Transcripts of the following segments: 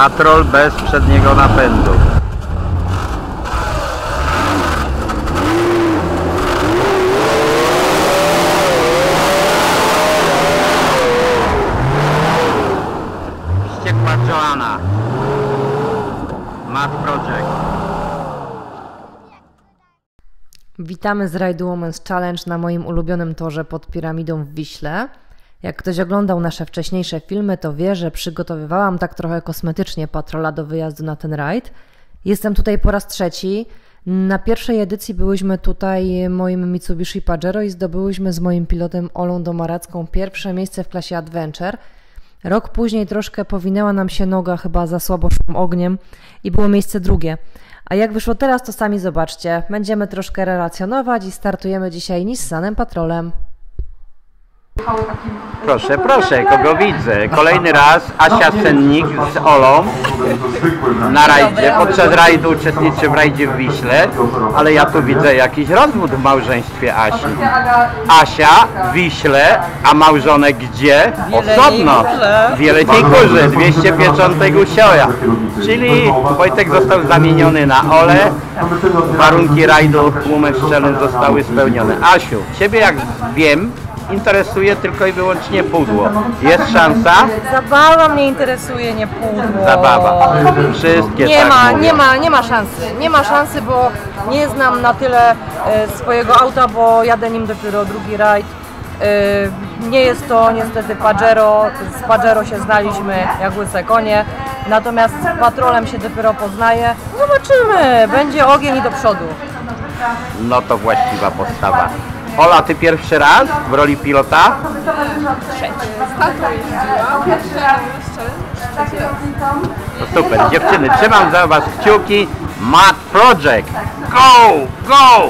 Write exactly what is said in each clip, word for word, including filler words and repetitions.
Patrol bez przedniego napędu. Wściekła Joanna. Mad Project. Witamy z rajdu Women's Challenge na moim ulubionym torze pod Piramidą w Wiśle. Jak ktoś oglądał nasze wcześniejsze filmy, to wie, że przygotowywałam tak trochę kosmetycznie patrola do wyjazdu na ten rajd. Jestem tutaj po raz trzeci. Na pierwszej edycji byłyśmy tutaj moim Mitsubishi Pajero i zdobyłyśmy z moim pilotem Olą Domaracką pierwsze miejsce w klasie Adventure. Rok później troszkę powinęła nam się noga, chyba za słabo szłam ogniem i było miejsce drugie. A jak wyszło teraz, to sami zobaczcie. Będziemy troszkę relacjonować i startujemy dzisiaj Nissanem Patrolem. Proszę, proszę, kogo widzę? Kolejny raz Asia Sennik z Olą na rajdzie. Podczas rajdu uczestniczy w rajdzie w Wiśle, ale ja tu widzę jakiś rozwód w małżeństwie Asi. Asia w Wiśle, a małżonek gdzie? Osobno. W Jeleniej Górze, dwieście pieczątek Usioja. Czyli Wojtek został zamieniony na Olę. Warunki rajdu Women's Challenge zostały spełnione. Asiu, ciebie jak wiem, interesuje tylko i wyłącznie pudło. Jest szansa? Zabawa mnie interesuje, nie pudło. Zabawa. Wszystkie nie tak ma, mówią. nie ma, nie ma szansy. Nie ma szansy, bo nie znam na tyle e, swojego auta, bo jadę nim dopiero drugi rajd. E, nie jest to niestety Pajero. Z Pajero się znaliśmy jak łyse konie. Natomiast z Patrolem się dopiero poznaje. Zobaczymy. Będzie ogień i do przodu. No to właściwa postawa. Ola, ty pierwszy raz w roli pilota? To super, dziewczyny, trzymam za was kciuki. Mad Project, go, go!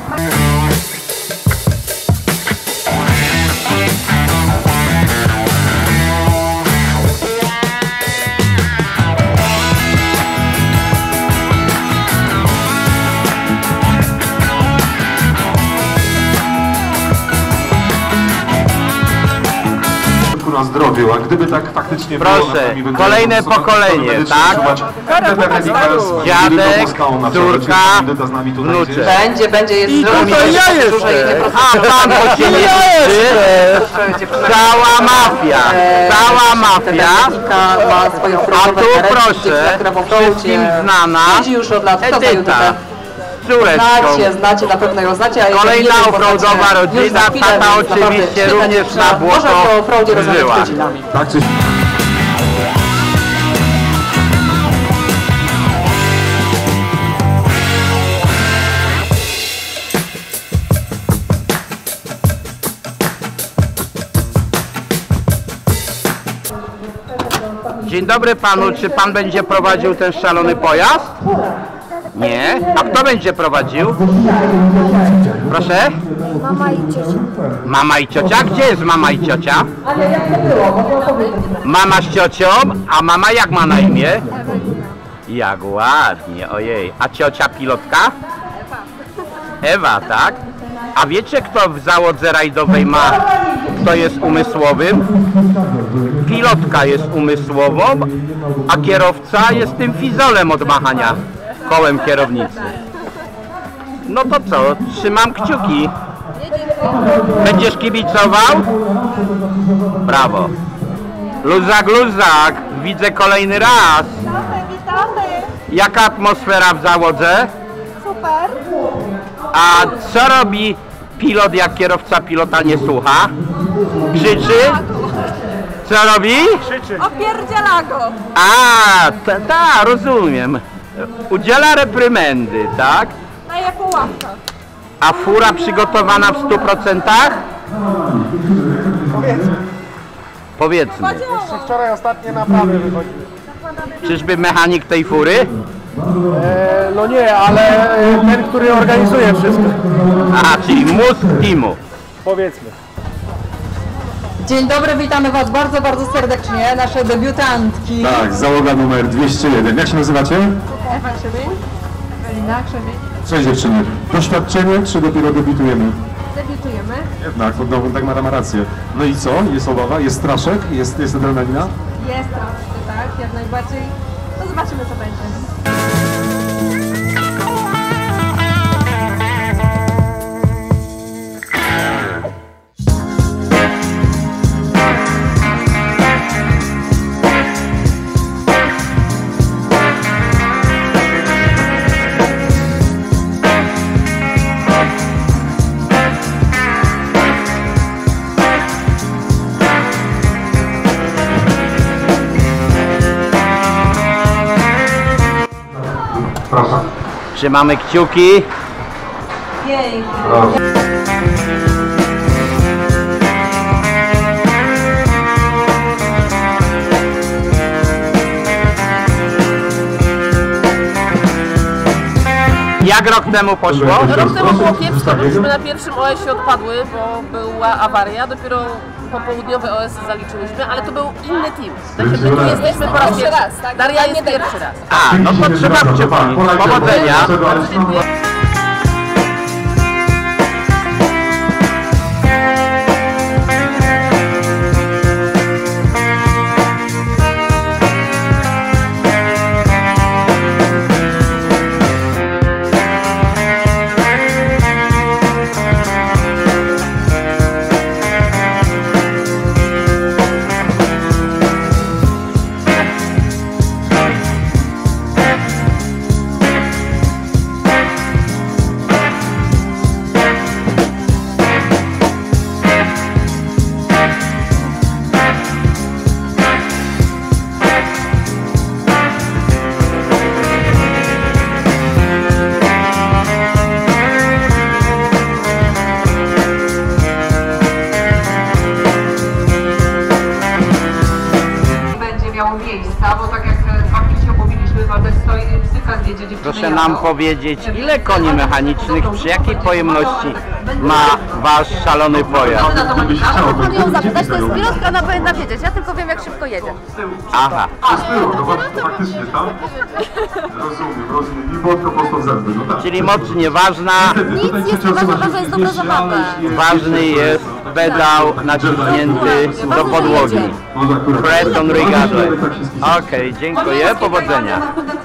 Na zdrowiu, a gdyby tak faktycznie proszę, było, na nami kolejne pokolenie, tak? Dziadek, córka, wnuczek. Będzie, będzie, jest I to ja jestem! A pan to się nie liczy? Cała mafia, cała mafia. A tu proszę, wszystkim znana Edyta. Znacie, znacie, na pewno ją znacie. A kolejna offroadowa rodzina, tata oczywiście również na błoto żyła. Tak, coś... Dzień dobry panu, czy pan będzie prowadził ten szalony pojazd? Nie? A kto będzie prowadził? Proszę? Mama i ciocia. Mama i ciocia? Gdzie jest mama i ciocia? Mama z ciocią, a mama jak ma na imię? Jak ładnie, ojej. A ciocia pilotka? Ewa, tak? A wiecie, kto w załodze rajdowej ma, kto jest umysłowym? Pilotka jest umysłową, a kierowca jest tym fizolem od machania kołem kierownicy. No to co? Trzymam kciuki. Będziesz kibicował? Brawo. Luzak, luzak. Widzę kolejny raz. Witamy! Jaka atmosfera w załodze? Super! A co robi pilot, jak kierowca pilota nie słucha? Krzyczy? Co robi? Opierdziela go! A, ta, ta, rozumiem. Udziela reprymendy, tak? Daje po łapkach. A fura przygotowana w stu procentach? Powiedzmy. Powiedzmy. Jeszcze wczoraj ostatnie naprawy wychodziły. Czyżby mechanik tej fury? E, no nie, ale ten, który organizuje wszystko. A, czyli mózg teamu. Powiedzmy. Dzień dobry, witamy Was bardzo, bardzo serdecznie, nasze debiutantki. Tak, załoga numer dwieście jeden. Jak się nazywacie? Ewa Krzywień. Ewelina Krzywień. Cześć dziewczyny. Doświadczenie, czy dopiero debiutujemy? Debiutujemy. Jednak, no, tak ma, ma rację. No i co? Jest obawa? Jest straszek? Jest, jest adrenalina? Jest troszkę, tak, jak najbardziej. zobaczymy co będzie. Proszę. Trzymamy kciuki. Jej. Proszę. Jak rok temu poszło? Rok temu było kiepsko, bo myśmy na pierwszym O S-ie odpadły, bo była awaria, dopiero popołudniowy O S zaliczyłyśmy, ale to był inny team. Także my tu jesteśmy po raz pierwszy raz, tak? Daria jest pierwszy raz. A, no to trzeba przypomnieć. Powodzenia. Bardzo dziękuję. miejsca, bo tak jak faktycznie mówiliśmy, Waldek stoi psycha zjedzie dziewczyny. Proszę nam powiedzieć, ile koni mechanicznych, przy jakiej pojemności ma wasz szalony pojazd? Mogę ją zapytać, to jest pilotka, ona powinna wiedzieć, ja tylko wiem jak szybko jedzie. Aha. Z tyłu, no faktycznie tam. Rozumiem, rozumiem. I błotko prosto w zęby, no tak. Czyli moc nieważna. Nic jest nieważne, że jest dobra zabawa. Ważny jest pedał naciśnięty do podłogi. Press on regardless. Okej, okay, dziękuję, powodzenia.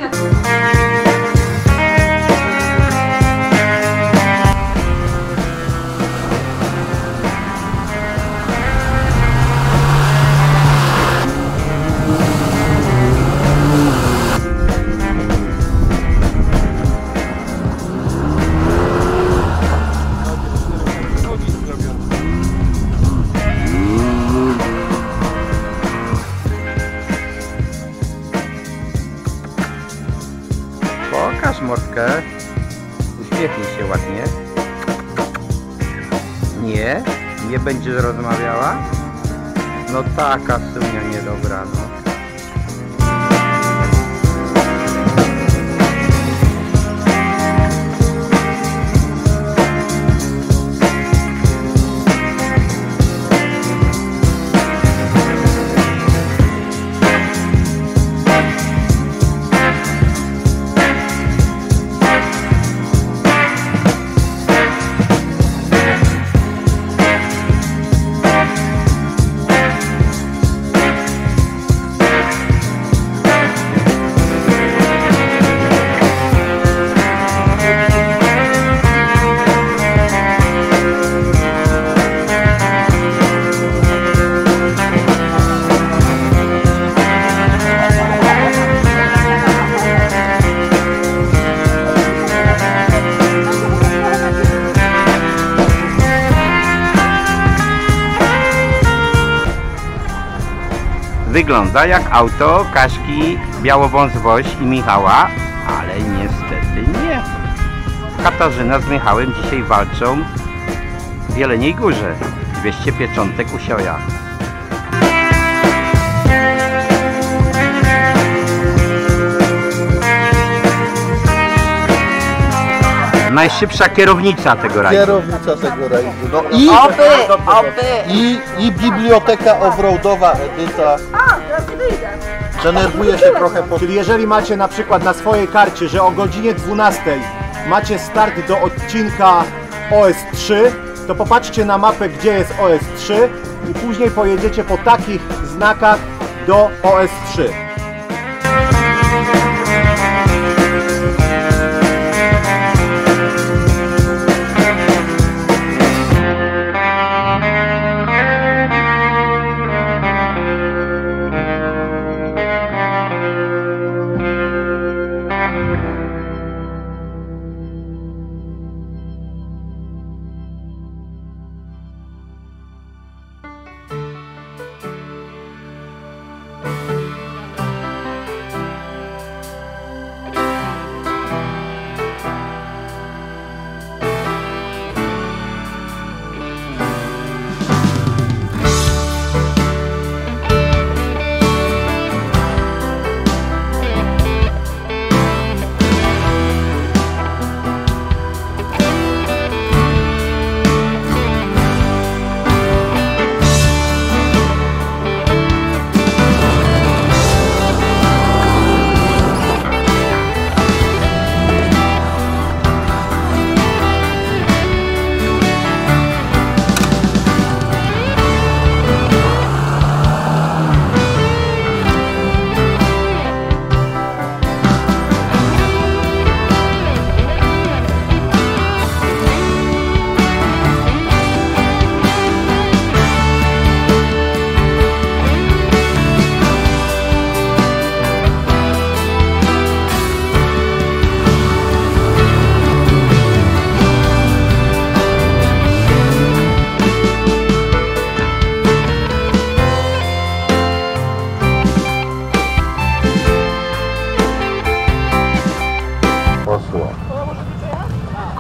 Pokaż mordkę. Uśmiechnij się ładnie. Nie? Nie będziesz rozmawiała? No taka sunia niedobra, no. Wygląda jak auto Kaśki, Białowąs-Woś i Michała, ale niestety nie. Katarzyna z Michałem dzisiaj walczą w Jeleniej Górze. dwieście pieczątek u Sioja. Najszybsza kierownica tego rajdu. Kierownica tego rajdu. No i, Oby, oby. i, i biblioteka offroadowa Edyta. A, teraz nie wyjdę. Denerwuje się trochę po... Czyli jeżeli macie na przykład na swojej karcie, że o godzinie dwunastej macie start do odcinka O S trzy, to popatrzcie na mapę, gdzie jest O S trzy i później pojedziecie po takich znakach do O S trzy.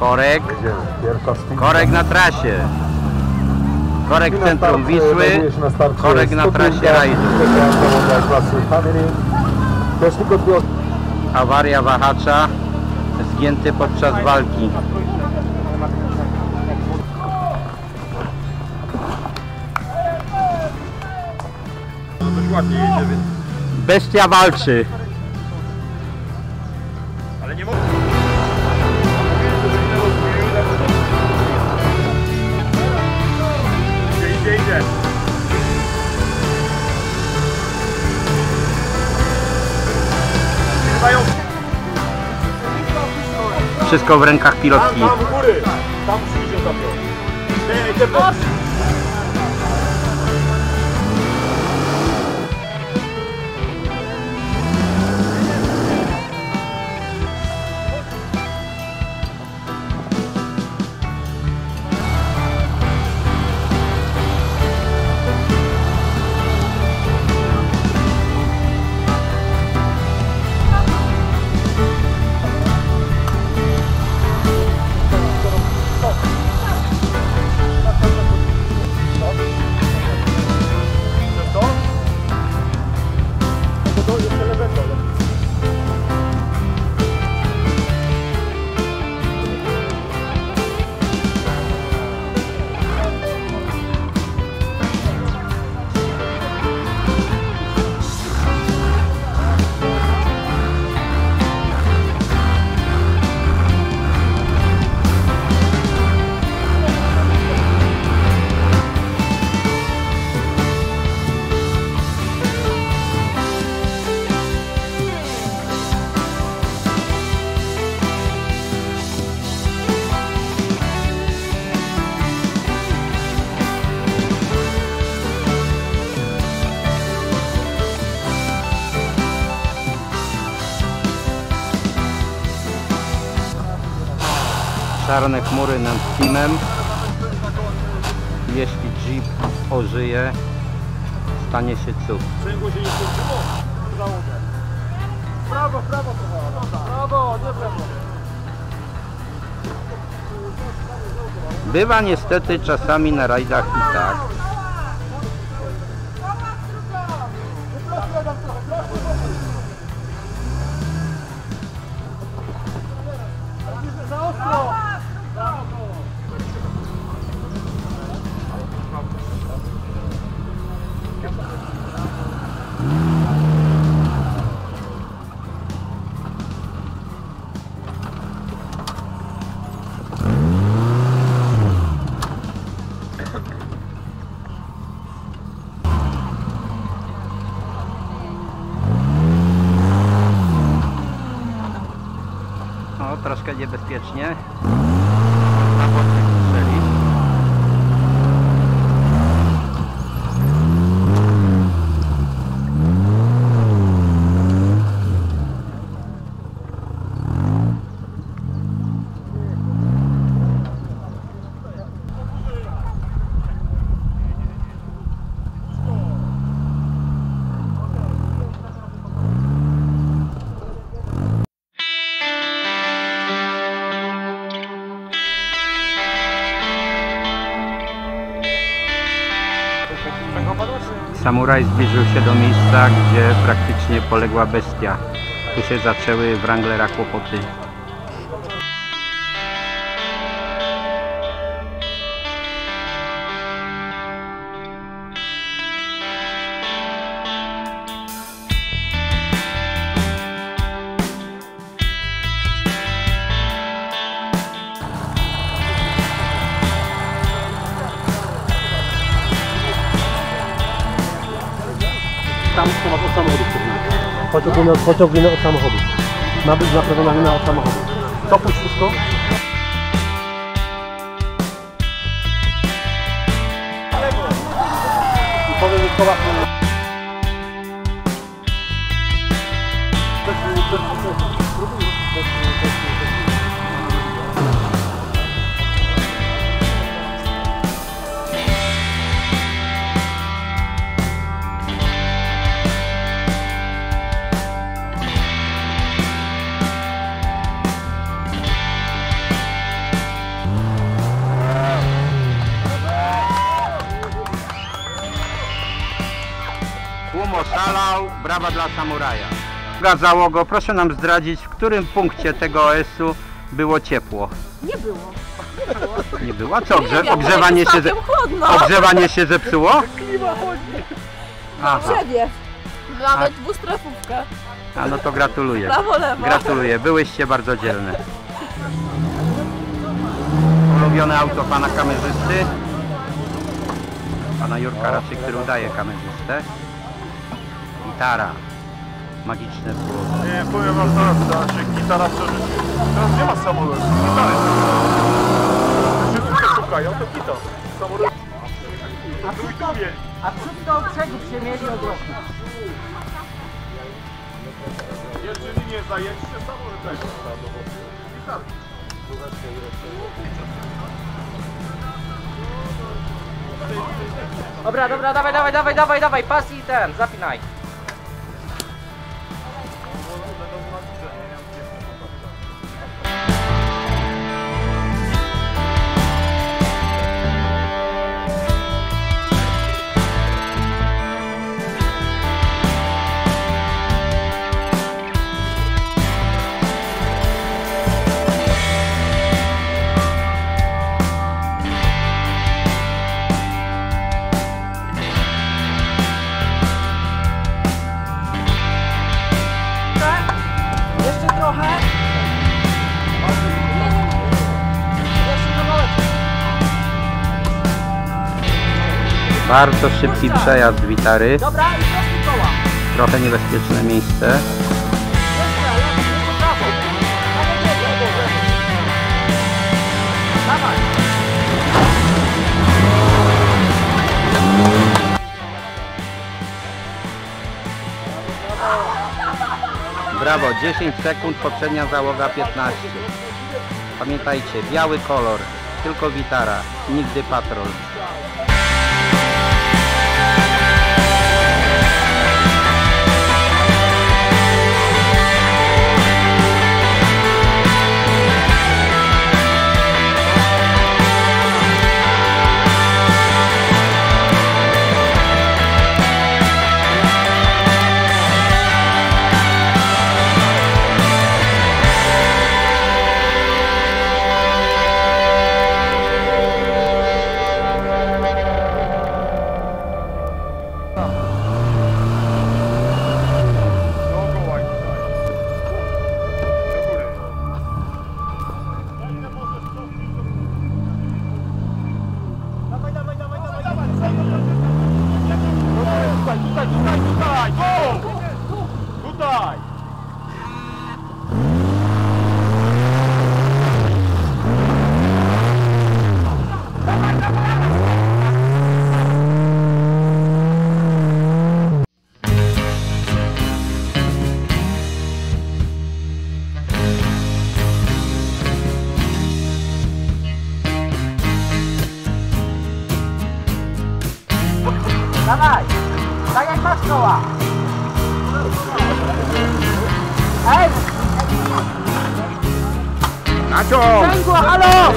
Korek. Korek na trasie. Korek w centrum Wisły. Korek na trasie rajdu. Awaria wahacza. Zgięty podczas walki. Bestia walczy. Ale nie mogę. Idzie, idzie. Wszystko w rękach pilotki. Tam, tam u góry. Tam przyjdzie zapiął. Czarne chmury nad teamem. Jeśli Jeep ożyje, stanie się cud. Prawo, prawo, prawo, nie prawo. Bywa niestety czasami na rajdach i tak. O, troszkę niebezpiecznie. Na boczek strzeli. Samuraj zbliżył się do miejsca, gdzie praktycznie poległa bestia. Tu się zaczęły Wranglera kłopoty. Tam schowat od samochodu. Pociąg winny, pociąg winny od samochodu. Ma być zaprawiona wina od samochodu. To puść wszystko. I powiem mi koła. Oszalał, brawa dla samuraja. Druga załogo, proszę nam zdradzić, w którym punkcie tego O S-u było ciepło? Nie było. Nie było? A co, ogrze wiem, ogrzewanie, jest się ze... całkiem chłodno. ogrzewanie się zepsuło? Aha. Drzewie. Nawet dwustrefówka. A no to gratuluję. Prawo, lewo. Gratuluję, byłyście bardzo dzielne. Ulubione auto pana kamerzysty. Pana Jurka raczej, który udaje kamerzystę. Gitara. Magiczne słowo. Nie, powiem wam zaraz, znaczy gitara szczerze. Teraz nie ma samolotu, gitary. Wszyscy się szukają, to gitar. Samolot. A cud do przegód się mieli od roku. Jeżeli nie zajęcie, samolot też zostało. Gitar. Dobra, dobra, dawaj, dawaj, dawaj, dawaj, dawaj, pas i ten, zapinaj. Bardzo szybki przejazd Witary. Trochę niebezpieczne miejsce. Brawo, dziesięć sekund, poprzednia załoga piętnaście. Pamiętajcie, biały kolor, tylko Witara, nigdy patrol. Dawaj! Tak jak masz koła! Ej! Naciąg! Sprzęgło, halo!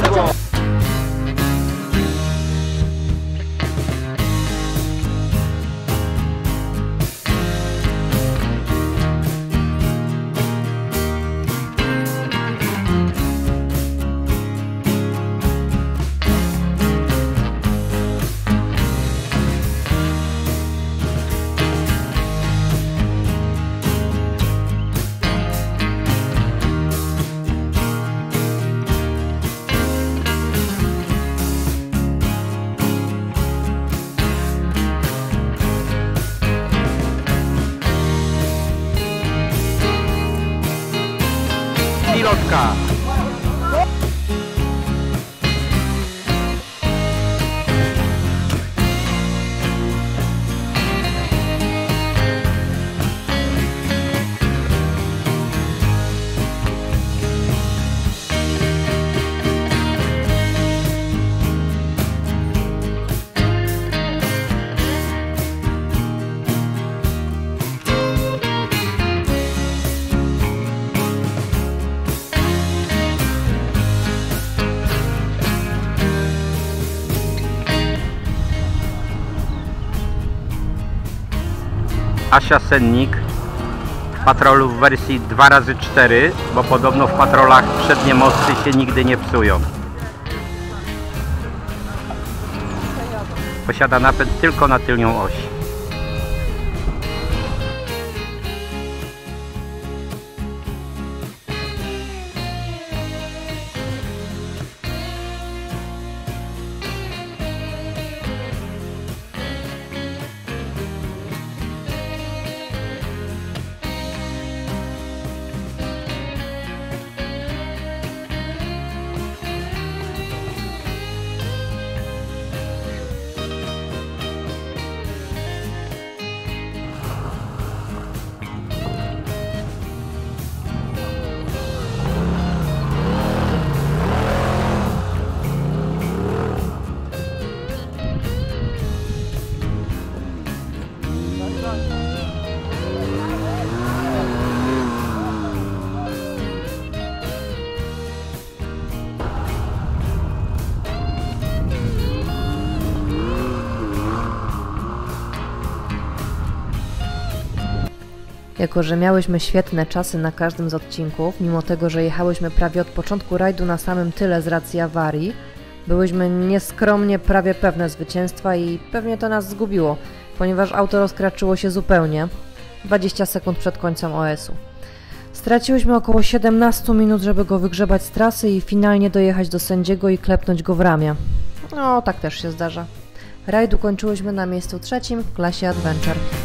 Pilotka. Asia Sennik w patrolu w wersji dwa razy cztery, bo podobno w patrolach przednie mosty się nigdy nie psują. Posiada napęd tylko na tylnią oś. Jako że miałyśmy świetne czasy na każdym z odcinków, mimo tego, że jechałyśmy prawie od początku rajdu na samym tyle z racji awarii, byłyśmy nieskromnie prawie pewne zwycięstwa i pewnie to nas zgubiło, ponieważ auto rozkraczyło się zupełnie dwadzieścia sekund przed końcem O S-u. Straciłyśmy około siedemnaście minut, żeby go wygrzebać z trasy i finalnie dojechać do sędziego i klepnąć go w ramię. No, tak też się zdarza. Rajd ukończyłyśmy na miejscu trzecim w klasie Adventure.